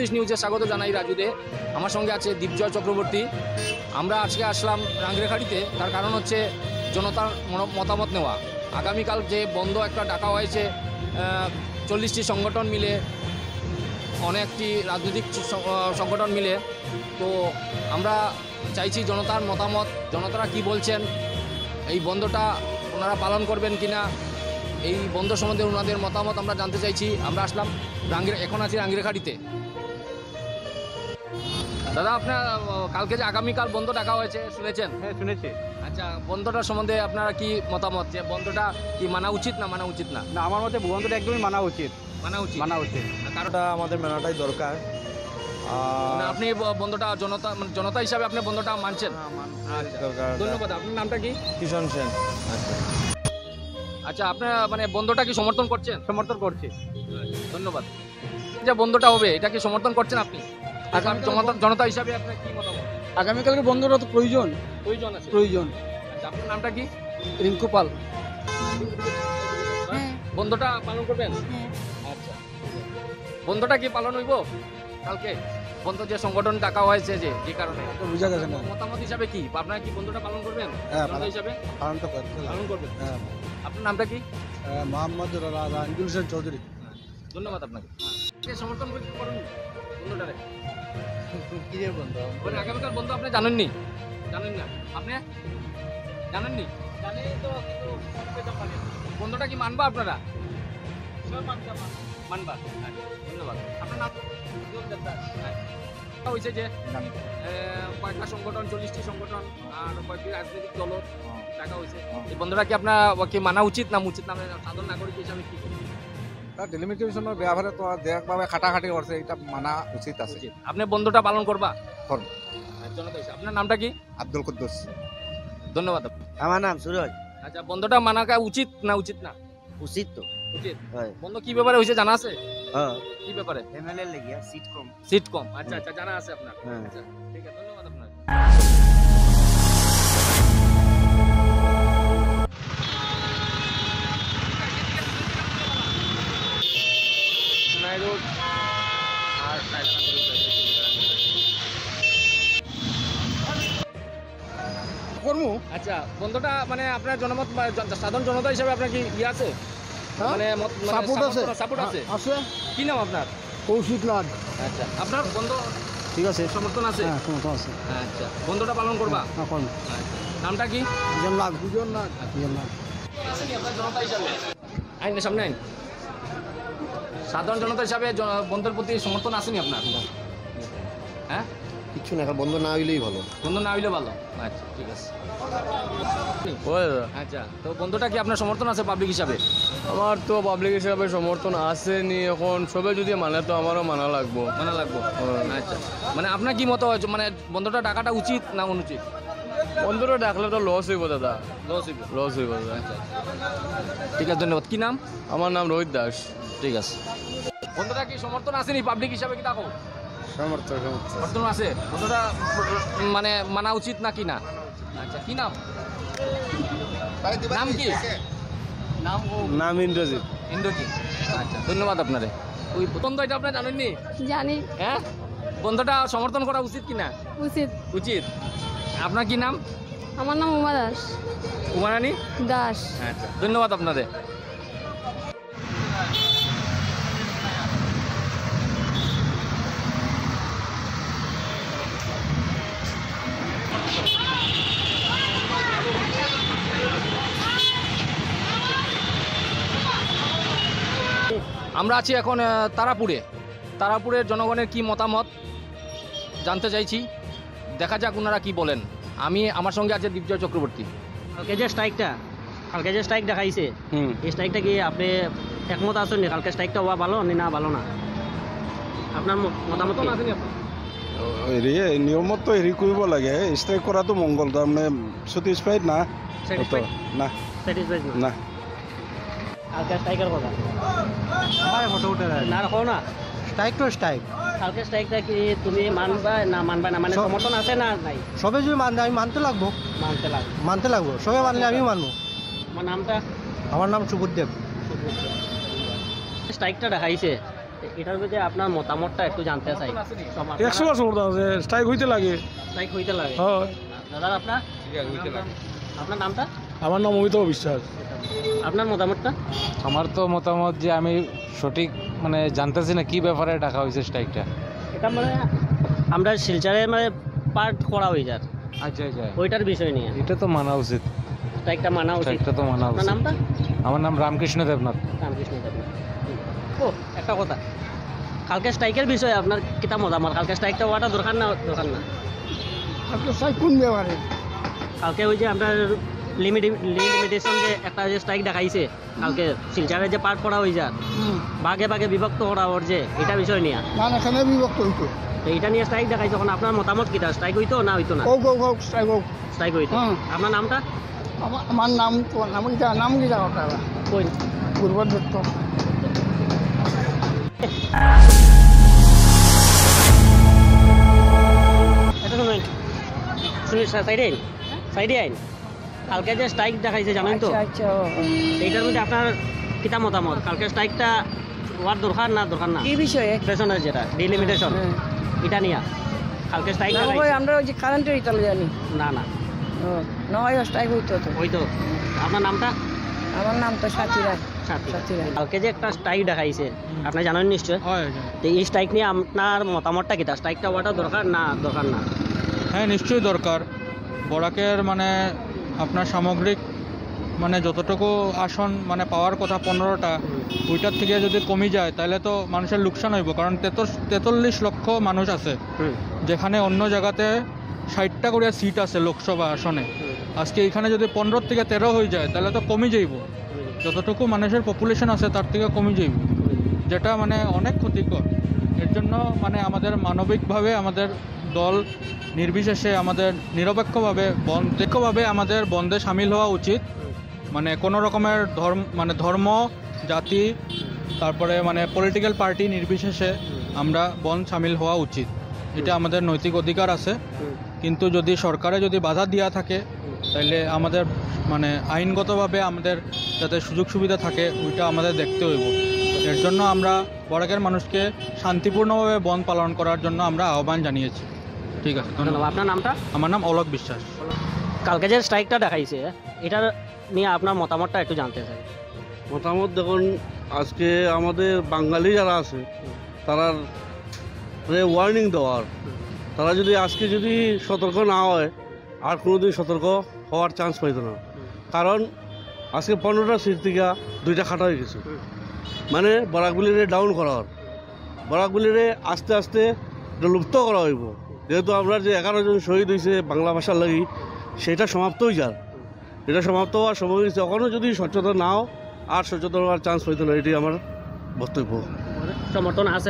North east নিউজে স্বাগত জানাই রাজু দে। আমার সঙ্গে আছে দীপজয় চক্রবর্তী। আমরা আজকে আসলাম রাংরেখাড়িতে, তার কারণ হচ্ছে জনতার মতামত নেওয়া। আগামীকাল যে বন্ধ একটা ডাকা হয়েছে 40টি সংগঠন মিলে, অনেকটি রাজনৈতিক সংগঠন মিলে, তো আমরা চাইছি জনতার মতামত, জনতারা কি বলছেন, এই বন্ধটা ওনারা পালন করবেন কিনা, এই বন্ধ সম্বন্ধে ওনাদের মতামত আমরা জানতে চাইছি। আমরা আসলাম এখন আছি রাংরেখাড়িতে। দাদা, আপনার কালকে যে আগামীকাল বন্ধ ডাকা হয়েছে শুনেছেন? হ্যাঁ, শুনেছি। আচ্ছা, বন্ধটার সম্বন্ধে আপনারা কি মতামত, যে বন্ধটা কি মানা উচিত না মানা উচিত না? না, আমার মতে বন্ধটা একদমই মানা উচিত। মানা উচিত। কারণটা আমাদের মানাটাই দরকার। আপনি বন্ধটা জনতা হিসাবে আপনি বন্ধটা মানছেন? ধন্যবাদ। আপনার নামটা কি? কিষণ সেন। আচ্ছা, আপনার মানে বন্ধটা কি সমর্থন করছেন? সমর্থন করছি। ধন্যবাদ। যে বন্ধটা হবে এটা কি সমর্থন করছেন আপনি? জনতা হিসাবে আপনার কি মতামত? আগামীকালকে বন্ধটা তো প্রয়োজন আছে। আচ্ছা, আপনার নামটা কি? রিঙ্কু পাল। বন্ধটা পালন করবেন? আচ্ছা, বন্ধটা কি পালন হইব কালকে? বন্ধ যে সংগঠন ডাকা হয়েছে যে কারণে বুঝা গেছে না। মতামত হিসাবে কি আপনারা কি বন্ধটা পালন করবেন? জনতা হিসাবে পালন করবেন। আপনার নামটা কি? মোহাম্মদ রাঞ্জুল হোসেন চৌধুরী। ধন্যবাদ আপনাকে। সমর্থন করুন বন্ধটারে। কিরে বন্ধ? মানে আগামীকাল বন্ধ আপনি জানেননি? জানেন না? আপনি জানেননি? জানেন তো, কিন্তু বন্ধটা কি মানবা আপনারা? মানবা। ধন্যবাদ। আপনার নাম? হয়েছে যে কয়েকটা সংগঠন, 40টি সংগঠন আর কয়েকটি রাজনৈতিক দলও টাকা হয়েছে। এই বন্ধটা কি আপনার কি মানা উচিত না উচিত না? সাধারণ নাগরিক হিসাবে কি ডেলিমিটেশনের ব্যাপারে তো দেখভাবে খাটাখাটি করছে, এটা মানা উচিত আছে। আপনি বন্ধটা পালন করবা? করব। জনতা হিসাবে আপনার নামটা কি? আব্দুল কুদ্দুস। ধন্যবাদ। আমার নাম সুরজ। আচ্ছা, বন্ধটা মানা উচিত না উচিত না? উচিত তো। উচিত। হয়। বন্ধ কি ব্যাপারে হয়েছে জানা আছে? হ্যাঁ। কি ব্যাপারে? এমএলএ লেগিয়া সিট কম। আচ্ছা আচ্ছা, জানা আছে আপনার। হ্যাঁ। আচ্ছা, ঠিক আছে, ধন্যবাদ আপনার। আচ্ছা, বন্ধটা মানে আপনার জনমত সাধারণ জনতা হিসাবে আপনার কি ইয়ে আছে? মানে সাপোর্ট আছে? আছে। কি নাম আপনার? কৌশিক লাড। আচ্ছা, আপনার বন্ধ ঠিক আছে, সমর্থন আছে? হ্যাঁ, সমর্থন আছে। আচ্ছা, বন্ধটা পালন করবা? হ্যাঁ, করব। আচ্ছা, নামটা কি? দুজন লাগ। আপনার জনতা হিসাবে আইনের সামনে আইন, সাধারণ জনতা হিসাবে বন্ধের প্রতি সমর্থন আসেনি আপনার? হ্যাঁ, কিছু না, বন্ধ না হইলেই ভালো। বন্ধ না হইলে ভালো। আচ্ছা, ঠিক আছে। আচ্ছা, তো বন্ধটা কি আপনার সমর্থন আছে পাবলিক হিসাবে? আমার তো পাবলিক হিসাবে সমর্থন আসেনি। এখন সবাই যদি মানে তো আমারও মানা লাগবো। আচ্ছা, মানে আপনার কি মত হয়, মানে বন্ধটা ডাকাটা উচিত না অনুচিত? বন্ধুরা ডাকলে তো লস হইব দাদা। লস হইব দাদা। আচ্ছা, ঠিক আছে, ধন্যবাদ। কি নাম? আমার নাম রোহিত দাস। ঠিক আছে। বন্ধটা কি সমর্থন আসেনি পাবলিক হিসাবে? কি দেখো সমর্থন আছে? বন্ধটা মানে মানা উচিত না কি না? আচ্ছা, কি নাম? নাম কি? নাম ইন্দ্রজিৎ। আচ্ছা, ধন্যবাদ আপনারে। ওই বন্ধ এটা আপনার জানেননি? জানি। হ্যাঁ, বন্ধটা সমর্থন করা উচিত কিনা? উচিত। আপনার কি নাম? আমার নাম উমা দাস। উমারানী দাস। আচ্ছা, ধন্যবাদ আপনারে। আমরা আছি এখন তারাপুরের জনগণের কি মতামত জানতে চাইছি। দেখা যাক ওনারা কি বলেন। আমার সঙ্গে আছে দীপজয় চক্রবর্তী। কালকে যে স্ট্রাইক দেখাইছে, এই স্ট্রাইকটা কি আপনি একমত আছেন? কালকে স্ট্রাইকটা হওয়া ভালো না ভালো না? আপনার মতামত কি? নিয়মত তো হেৰি কৰিব লাগে। ষ্ট্ৰাইক কৰাটো মংগল, তাৰমানে ছেটিছফাইড না না না। কালকে স্ট্রাইকের কথা ফটো উঠে না রাখো না। স্ট্রাইক তো স্ট্রাইক। কালকে স্ট্রাইকটা কি তুমি মানবা না মানে সমর্থন আছে না নাই? সবে যদি মানে আমি মানতে লাগবো। সবে মানলে আমিও মানবো। আমার নামটা? আমার নাম সুবোধদেব। স্ট্রাইকটা দেখাইছে, এটার মধ্যে আপনার মতামতটা একটু জানতে চাই। 100% সমর্থন আছে, স্ট্রাইক হইতে লাগে। স্ট্রাইক হইতে লাগে। হয়। দাদা আপনার আপনার নামটা? আমার নাম অমিতাভ বিশ্বাস। আপনার মতামতটা? আমার তো মতামত যে আমি সঠিক মানে জানতেছি না কি ব্যাপারে ডাকা হয়েছে স্ট্রাইকটা। এটা মানে আমরা শিলচরে মানে পার্ট করা হয়ে যার আচ্ছা আচ্ছা, ওইটার বিষয় নিয়ে এটা তো মানা উচিত, স্ট্রাইকটা মানা উচিত। স্ট্রাইকটা তো মানা আপনার উচিত। নামটা? আমার নাম রামকৃষ্ণ দেবনাথ। রামকৃষ্ণ দেবনাথ। ও একটা কথা, কালকে স্ট্রাইকের বিষয়ে আপনার কিতা মতামত? কালকে স্ট্রাইকটা হওয়াটা দরকার না দরকার না? কোন ব্যাপারে? কালকে ওই যে আমরা লিমিটেশন যে একটা যে স্ট্রাইক দেখাইছে কালকে শিলচরে যে পার্ট করা হয়ে যায় ভাগে ভাগে বিভক্ত করা ওর যে এটা বিষয় নিয়ে না এখানে বিভক্ত হইতো। তো এটা নিয়ে স্ট্রাইক দেখাইছে, তখন আপনার মতামত কিটা? স্ট্রাইক হইতো না হইতো না? স্ট্রাইক হোক। স্ট্রাইক হইতো। হুম। আপনার নামটা? আমার নাম নাম কি জানো আপনারা? কই? পূর্ব দত্ত। এটা শুনুন, শুনি সাইডে আইন, সাইডে আইন। কালকে যে স্ট্রাইক দেখাইছে জানেন তো, এইটার মধ্যে আপনার কিতা মতামত? কালকে স্ট্রাইকটা হওয়ার দরকার না দরকার না? কি বিষয়ে? লিমিটেশনের যেটা ডিলিমিটেশন এটা নিয়ে কালকে স্ট্রাইক আমরা ওই যে কারেন্টের ইটাল জানি না না নয় স্ট্রাইক হইতো তো। হইতো। আপনার নামটা? আমার নাম তো সাথী রায়। সাথী। সাথী রায়। কালকে যে একটা স্ট্রাইক দেখাইছে আপনি জানেন নিশ্চয়, তো এই স্ট্রাইক নিয়ে আপনার মতামতটা কিটা? স্ট্রাইকটা হওয়াটা দরকার না দরকার না? হ্যাঁ নিশ্চয়ই দরকার। বরাকের মানে আপনার সামগ্রিক মানে যতটুকু আসন মানে পাওয়ার কথা 15টা, ওইটার থেকে যদি কমে যায় তাহলে তো মানুষের লোকসান হইব, কারণ 43 লক্ষ মানুষ আছে, যেখানে অন্য জায়গাতে 60টা করে সিট আছে লোকসভা আসনে। আজকে এখানে যদি 15 থেকে 13 হয়ে যায় তাহলে তো কমে যাইব, যতটুকু মানুষের পপুলেশন আছে তার থেকে কমে যাইব, যেটা মানে অনেক ক্ষতিকর। এর জন্য মানে আমাদের মানবিকভাবে আমাদের দল নির্বিশেষে আমাদের নিরপেক্ষভাবে আমাদের বন্ধে সামিল হওয়া উচিত। মানে কোনো রকমের ধর্ম জাতি তারপরে মানে পলিটিক্যাল পার্টি নির্বিশেষে আমরা বন্ধ সামিল হওয়া উচিত, এটা আমাদের নৈতিক অধিকার আছে। কিন্তু যদি সরকারে যদি বাধা দেওয়া থাকে তাহলে আমাদের মানে আইনগতভাবে আমাদের যাতে সুযোগ সুবিধা থাকে ওইটা আমাদের দেখতে হইব। এর জন্য আমরা বরাকের মানুষকে শান্তিপূর্ণভাবে বন্ধ পালন করার জন্য আমরা আহ্বান জানিয়েছি। ঠিক আছে, ধন্যবাদ। আপনার নামটা? আমার নাম অলোক বিশ্বাস। কালকে যে স্ট্রাইকটা দেখাইছে এটার নিয়ে আপনার মতামতটা একটু জানতে চাই। মতামত দেখুন, আজকে আমাদের বাঙালি যারা আছে তারা ওয়ার্নিং দেওয়ার, তারা যদি আজকে যদি সতর্ক না হয় আর কোনোদিন সতর্ক হওয়ার চান্স পাইতো না। কারণ আজকে 15টা সিট থেকে 2টা খাটা হয়ে গেছে, মানে বরাকগুলিরে ডাউন করার, বরাকগুলিরে আস্তে আস্তে লুপ্ত করা হইব। যেহেতু আমরা যে 11 জন শহীদ হয়েছে বাংলা ভাষার লাগি, সেটা সমাপ্ত হয়ে যার, এটা সমাপ্ত হওয়ার সময় হয়েছে। এখনও যদি সচেতন নাও আর সচেতন হওয়ার চান্স পাইতো না, এটি আমার বক্তব্য। সমর্থন আছে?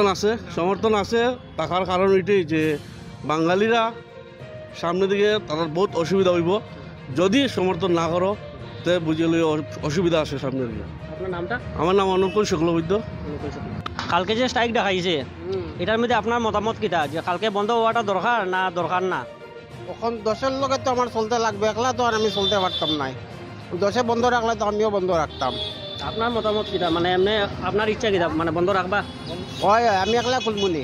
সমর্থন আছে থাকার কারণ এটাই যে বাঙালিরা সামনের দিকে তাদের বহুত অসুবিধা হইব, যদি সমর্থন না করো তে বুঝলে অসুবিধা আছে সামনের দিকে। আপনার নামটা? আমার নাম অনুকূল শুক্লবৈদ্য। কালকে যে স্ট্রাইক দেখাইছে এটার মধ্যে আপনার মতামত কিটা? যে কালকে বন্ধ হওয়াটা দরকার না দরকার না? এখন দশের লগে তো আমার চলতে লাগবে, একলা তো আর আমি চলতে পারতাম না। দশে বন্ধ রাখলে তো আমিও বন্ধ রাখতাম। আপনার মতামত কিটা? মানে এমনি আপনার ইচ্ছা কিটা? মানে বন্ধ রাখবা? হয়, আমি একলা খুলমুনি।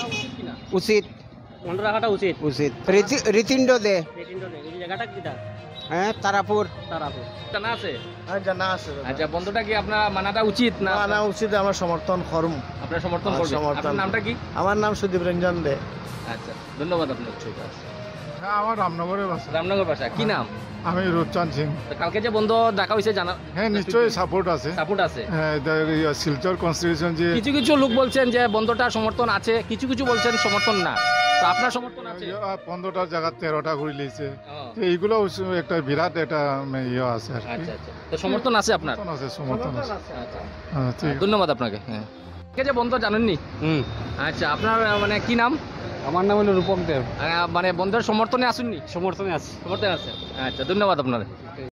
উচিত, বন্ধ রাখাটা উচিত। উচিত। রীতিন্দ দে। এই জায়গাটা কিটা? হ্যাঁ, তারাপুর। তারাপুর জানা আছে? হ্যাঁ জানা আছে। আচ্ছা, বন্ধটা কি আপনার মানাটা উচিত না? মানা উচিত, আমরা সমর্থন করব। আপনার সমর্থন করবেন? আপনার নামটা কি? আমার নাম সুদীপ রঞ্জন দে। আচ্ছা, ধন্যবাদ আপনার। ঠিক আছে। হ্যাঁ, আমার রামনগরের বাসা। রামনগর ভাষা কি নাম? আমি রূপচাঁদ সিং। তো কালকে যে বন্ধ ডাকা হয়েছে জানা? হ্যাঁ নিশ্চয়ই সাপোর্ট আছে। সাপোর্ট আছে? হ্যাঁ, শিলচর কনস্টিটিউশন যে কিছু কিছু লোক বলছেন যে বন্ধটা সমর্থন আছে, কিছু কিছু বলছেন সমর্থন না। তো আপনার সমর্থন আছে? 15টার জায়গা 13টা করে লিয়েছে, তো এইগুলো একটা বিরাট একটা ইয়ে আছে আর কি। আচ্ছা আচ্ছা, তো সমর্থন আছে আপনার? সমর্থন আছে। হ্যাঁ, ঠিক। ধন্যবাদ আপনাকে। হ্যাঁ, কে যে বন্ধ জানেননি? আচ্ছা, আপনার মানে কি নাম? আমার নাম হলো রূপক দেব। মানে বন্ধের সমর্থনে আসেননি? সমর্থনে আছে। সমর্থনে আছে। আচ্ছা, ধন্যবাদ আপনার।